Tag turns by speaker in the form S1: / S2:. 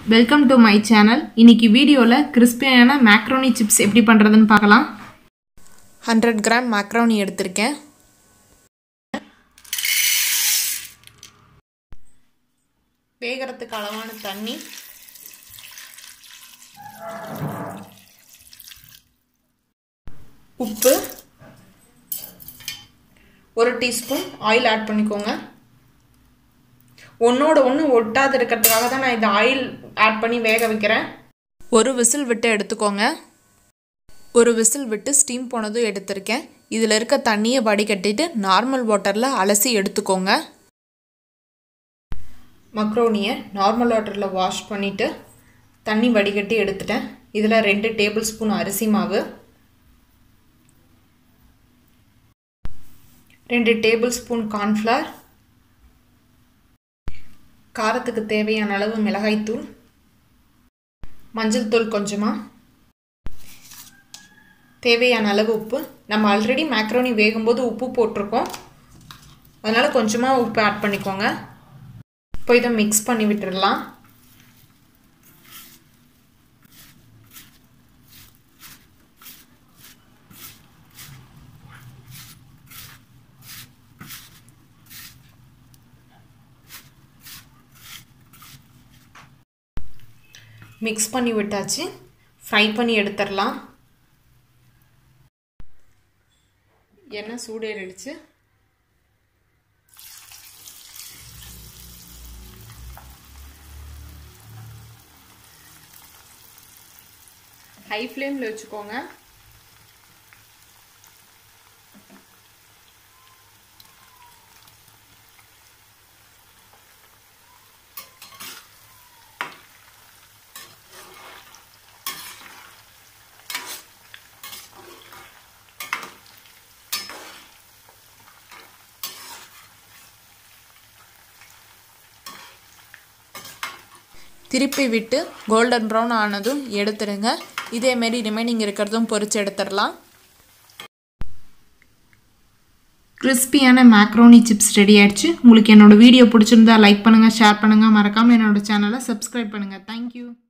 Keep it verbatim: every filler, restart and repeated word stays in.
S1: Welcome to my channel. இன்னைக்கு வீடியோவில் கிறிஸ்பியான மேக்ரோனி சிப்ஸ் எப்படி பண்ணுறதுன்னு பார்க்கலாம். ஹண்ட்ரட் கிராம் மேக்ரோனி எடுத்திருக்கேன். வேகிறதுக்கு அளவான தண்ணி, உப்பு, ஒரு டீஸ்பூன் ஆயில் ஆட் பண்ணிக்கோங்க. ஒன்றோட ஒன்று ஒட்டாது இருக்கிறதுக்காக தான் நான் இந்த ஆயில் ஆட் பண்ணி வேக வைக்கிறேன். ஒரு விசில் விட்டு எடுத்துக்கோங்க. ஒரு விசில் விட்டு ஸ்டீம் போனதும் எடுத்திருக்கேன். இதில் இருக்க தண்ணியை வடிகட்டிட்டு நார்மல் வாட்டரில் அலசி எடுத்துக்கோங்க. மக்ரோனியை நார்மல் வாட்டரில் வாஷ் பண்ணிவிட்டு தண்ணி வடிகட்டி எடுத்துட்டேன். இதில் ரெண்டு டேபிள் ஸ்பூன் அரிசி மாவு, ரெண்டு டேபிள் ஸ்பூன் கார்ன்ஃப்ளவர், காரத்துக்கு தேவையான அளவு மிளகாய்த்தூள், மஞ்சள் தூள் கொஞ்சமாக, தேவையான அளவு உப்பு. நம்ம ஆல்ரெடி மேக்ரோனி வேகும்போது உப்பு போட்டிருக்கோம், அதனால் கொஞ்சமாக உப்பு ஆட் பண்ணிக்கோங்க. இப்போ இதை மிக்ஸ் பண்ணி விட்டுடலாம். மிக்ஸ் பண்ணி விட்டாச்சு. ஃப்ரை பண்ணி எடுத்துடலாம். எண்ணெய் சூடேறிடுச்சு. ஹை ஃப்ளேமில் வச்சுக்கோங்க. திருப்பி விட்டு கோல்டன் ப்ரௌன் ஆனதும் எடுத்துடுங்க. இதேமாரி ரிமைனிங் இருக்கிறதும் பொரிச்சு எடுத்துடலாம். கிறிஸ்பியான மேக்ரோனி சிப்ஸ் ரெடி ஆயிடுச்சு. உங்களுக்கு என்னோட வீடியோ பிடிச்சிருந்தா லைக் பண்ணுங்கள், ஷேர் பண்ணுங்கள், மறக்காமல் என்னோட சேனலை சப்ஸ்கிரைப் பண்ணுங்கள். தேங்க்யூ.